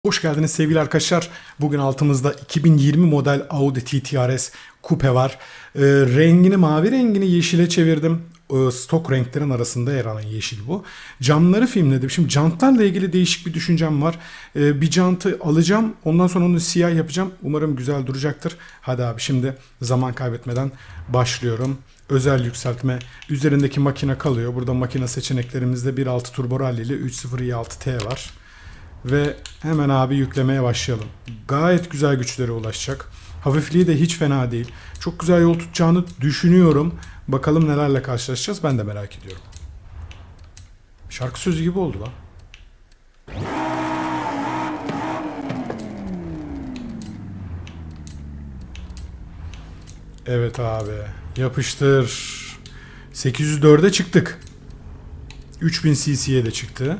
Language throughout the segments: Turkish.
Hoş geldiniz sevgili arkadaşlar. Bugün altımızda 2020 model Audi TT RS Coupe var. Rengini mavi rengini yeşile çevirdim. Stok renklerin arasında yer alan yeşil bu. Camları filmledim. Şimdi jantlarla ilgili değişik bir düşüncem var. Bir jantı alacağım. Ondan sonra onu siyah yapacağım. Umarım güzel duracaktır. Hadi abi şimdi zaman kaybetmeden başlıyorum. Özel yükseltme. Üzerindeki makine kalıyor. Burada makine seçeneklerimizde 1.6 turbo rally ile 3.0 i6T var. Ve hemen abi yüklemeye başlayalım. Gayet güzel güçlere ulaşacak. Hafifliği de hiç fena değil. Çok güzel yol tutacağını düşünüyorum. Bakalım nelerle karşılaşacağız, ben de merak ediyorum. Şarkı sözü gibi oldu lan. Evet abi. Yapıştır. 804'e çıktık. 3000 cc'ye de çıktı.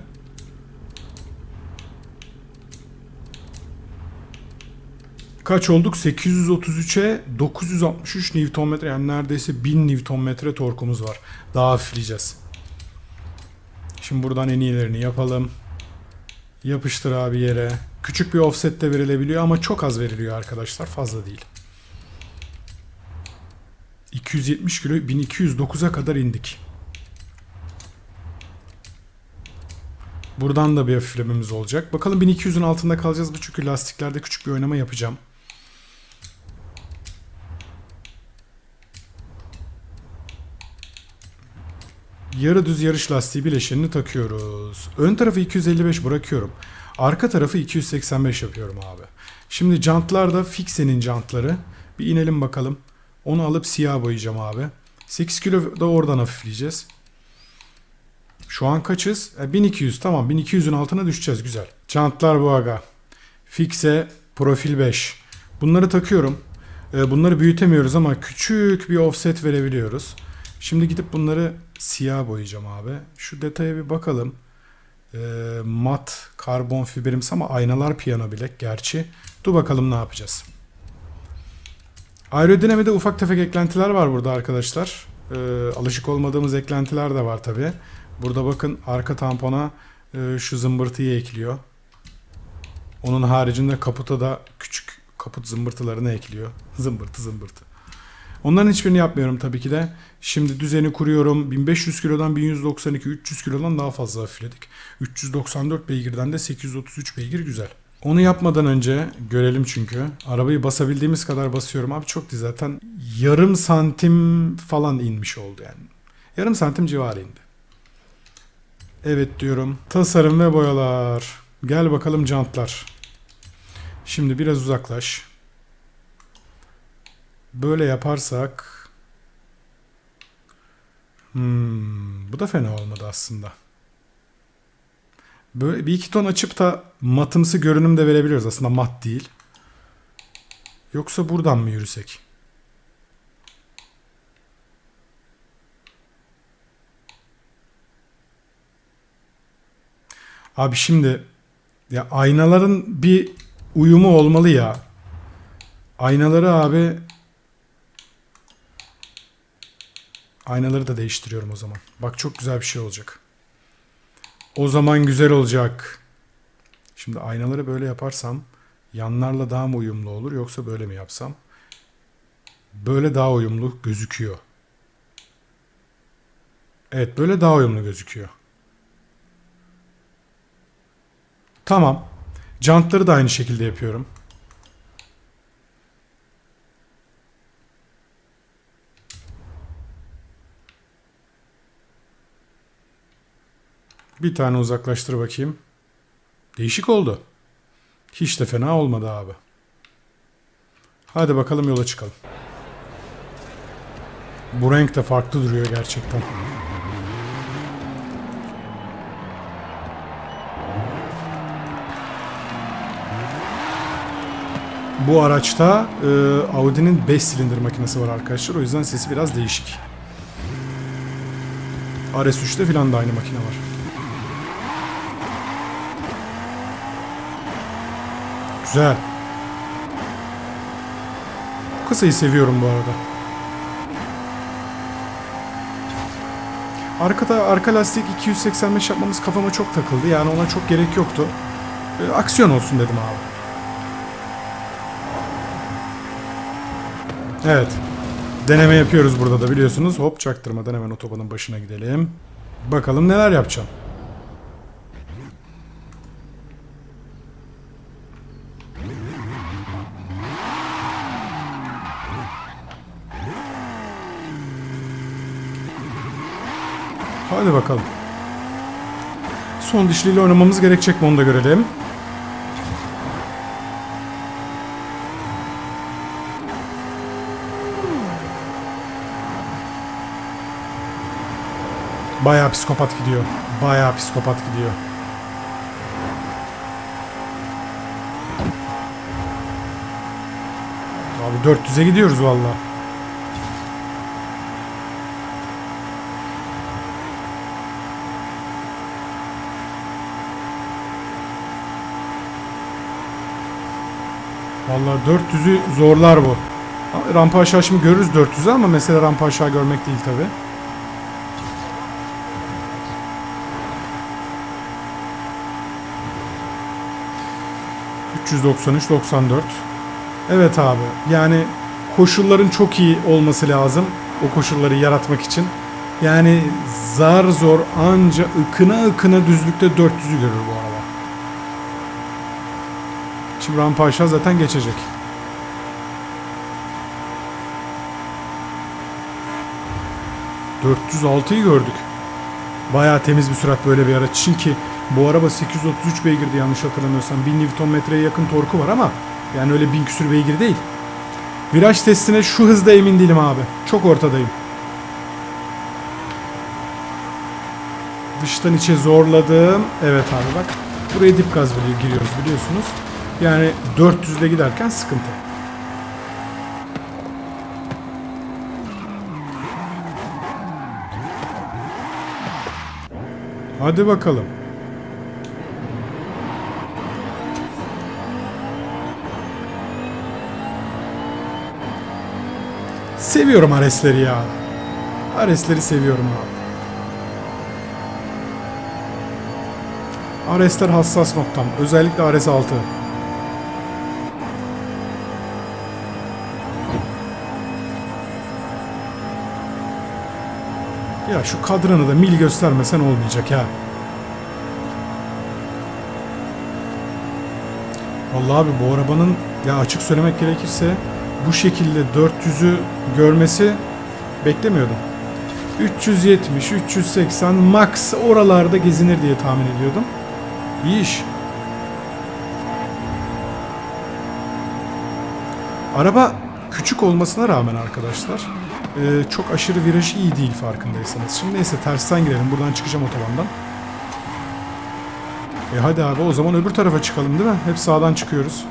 Kaç olduk? 833'e 963 Nm, yani neredeyse 1000 Nm torkumuz var. Daha hafifleyeceğiz. Şimdi buradan en iyilerini yapalım. Yapıştır abi yere. Küçük bir offset de verilebiliyor ama çok az veriliyor arkadaşlar. Fazla değil. 270 kilo 1209'a kadar indik. Buradan da bir hafiflememiz olacak. Bakalım 1200'ün altında kalacağız mı? Çünkü lastiklerde küçük bir oynama yapacağım. Yarı düz yarış lastiği bileşenini takıyoruz. Ön tarafı 255 bırakıyorum. Arka tarafı 285 yapıyorum abi. Şimdi jantlar Fixe'nin jantları. Bir inelim bakalım. Onu alıp siyah boyayacağım abi. 8 kilo da oradan hafifleyeceğiz. Şu an kaçız? 1200, tamam, 1200'ün altına düşeceğiz, güzel. Jantlar bu aga. Fixe profil 5. Bunları takıyorum. Bunları büyütemiyoruz ama küçük bir offset verebiliyoruz. Şimdi gidip bunları siyah boyayacağım abi. Şu detaya bir bakalım. Mat karbon fiberimsi ama aynalar piyano bilek gerçi. Dur bakalım ne yapacağız. Aerodinamide ufak tefek eklentiler var burada arkadaşlar. Alışık olmadığımız eklentiler de var tabi. Burada bakın arka tampona şu zımbırtıyı ekliyor. Onun haricinde kaputa da küçük kaput zımbırtılarını ekliyor. Zımbırtı. Onların hiçbirini yapmıyorum tabii ki de. Şimdi düzeni kuruyorum. 1500 kilodan 1192, 300 kilodan daha fazla hafifledik. 394 beygirden de 833 beygir, güzel. Onu yapmadan önce görelim çünkü. Arabayı basabildiğimiz kadar basıyorum. Abi çok değil zaten. Yarım santim falan inmiş oldu yani. Yarım santim civarı indi. Evet diyorum. Tasarım ve boyalar. Gel bakalım jantlar. Şimdi biraz uzaklaş. Böyle yaparsak bu da fena olmadı aslında. Böyle bir iki ton açıp da matımsı görünüm de verebiliyoruz. Aslında mat değil. Yoksa buradan mı yürüsek? Abi şimdi ya aynaların bir uyumu olmalı ya. Aynaları abi, aynaları da değiştiriyorum o zaman. Bak çok güzel bir şey olacak. O zaman güzel olacak. Şimdi aynaları böyle yaparsam yanlarla daha mı uyumlu olur yoksa böyle mi yapsam? Böyle daha uyumlu gözüküyor. Evet, böyle daha uyumlu gözüküyor. Tamam. Jantları da aynı şekilde yapıyorum. Bir tane uzaklaştır bakayım. Değişik oldu. Hiç de fena olmadı abi. Hadi bakalım yola çıkalım. Bu renk de farklı duruyor gerçekten. Bu araçta Audi'nin 5 silindir makinesi var arkadaşlar. O yüzden sesi biraz değişik. RS3'te filan da aynı makine var. Güzel. Bu kasayı seviyorum bu arada. Arka lastik 285 yapmamız kafama çok takıldı. Yani ona çok gerek yoktu. aksiyon olsun dedim abi. Evet. Deneme yapıyoruz burada da biliyorsunuz. Hop çaktırmadan hemen otobanın başına gidelim. Bakalım neler yapacağım. Hadi bakalım. Son dişliyle oynamamız gerekecek mi onu da görelim. Bayağı psikopat gidiyor. Bayağı psikopat gidiyor. Abi 400'e gidiyoruz vallahi. Vallahi 400'ü zorlar bu. Rampa aşağı şimdi görürüz 400'ü ama mesele rampa aşağı görmek değil tabi. ...393-94. Evet abi. Yani koşulların çok iyi olması lazım. O koşulları yaratmak için. Yani zar zor anca ıkına düzlükte 400'ü görür bu araba. Şimdi rampa aşağı zaten geçecek. ...406'yı gördük. Bayağı temiz bir sürat böyle bir araç. Çünkü bu araba 833 beygirdi yanlış hatırlamıyorsam. 1000 Nm'ye yakın torku var ama... ...yani öyle 1000 küsür beygir değil. Viraj testine şu hızda emin değilim abi. Çok ortadayım. Dıştan içe zorladım. Evet abi bak. Buraya dip gaz giriyoruz biliyorsunuz. Yani 400'de giderken sıkıntı. Hadi bakalım. Seviyorum Ares'leri ya. Ares'leri seviyorum abi. Ares'ler hassas noktam. Özellikle Ares 6. Ya şu kadranı da mil göstermesen olmayacak ha. Vallahi abi bu arabanın ya açık söylemek gerekirse bu şekilde 400'ü görmesi beklemiyordum. 370, 380 max oralarda gezinir diye tahmin ediyordum. İyi iş. Araba küçük olmasına rağmen arkadaşlar çok aşırı viraj iyi değil farkındaysanız. Şimdi neyse tersten girelim. Buradan çıkacağım otobandan. Hadi abi o zaman öbür tarafa çıkalım değil mi? Hep sağdan çıkıyoruz.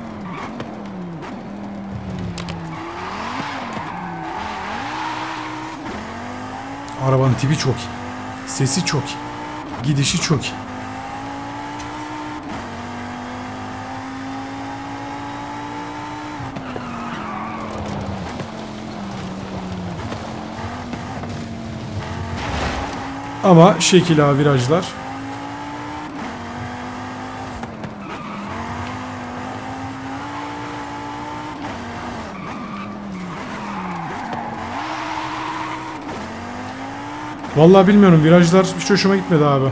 Arabanın tipi çok iyi. Sesi çok iyi. Gidişi çok iyi. Ama şekil ağa virajlar. Vallahi bilmiyorum virajlar hiç hoşuma gitmedi abi.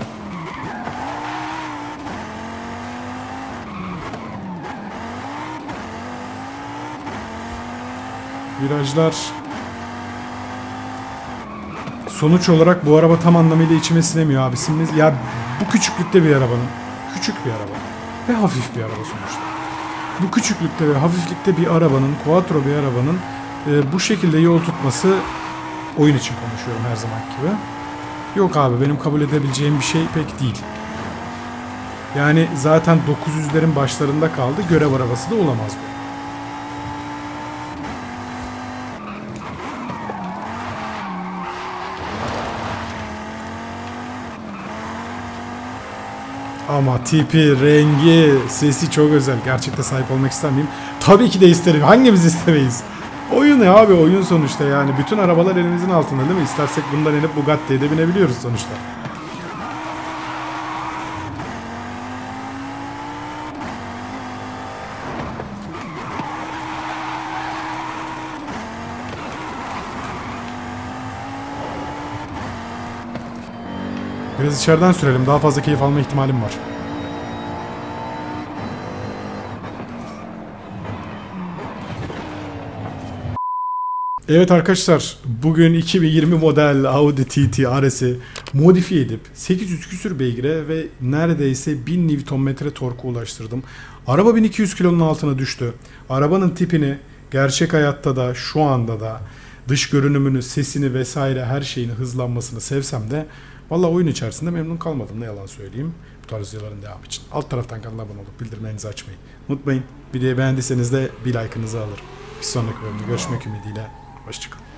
Virajlar sonuç olarak bu araba tam anlamıyla içime sinemiyor abi. Ya bu küçüklükte bir arabanın, küçük bir araba ve hafif bir araba sonuçta. Bu küçüklükte ve hafiflikte bir arabanın, quattro bir arabanın bu şekilde yol tutması, oyun için konuşuyorum her zaman gibi. Yok abi benim kabul edebileceğim bir şey pek değil. Yani zaten 900'lerin başlarında kaldı. Görev arabası da olamaz bu. Ama tipi, rengi, sesi çok özel. Gerçekte sahip olmak ister miyim? Tabii ki de isterim. Hangimiz istemeyiz? Oyun ya abi, oyun sonuçta yani. Bütün arabalar elimizin altında değil mi? İstersek bundan inip Bugatti'ye de binebiliyoruz sonuçta. Biraz içeriden sürelim. Daha fazla keyif alma ihtimalim var. Evet arkadaşlar, bugün 2020 model Audi TT RS'i modifiye edip 800 küsür beygire ve neredeyse 1000 Nm torka ulaştırdım. Araba 1200 kilonun altına düştü. Arabanın tipini gerçek hayatta da şu anda da dış görünümünü, sesini vesaire her şeyini, hızlanmasını sevsem de valla oyun içerisinde memnun kalmadım, ne yalan söyleyeyim. Bu tarz videoların devamı için alt taraftan kanala abone olup bildirimlerinizi açmayı unutmayın. Videoyu beğendiyseniz de bir like'ınızı alır. Bir sonraki bölümde görüşmek ümidiyle. Hoşçakalın.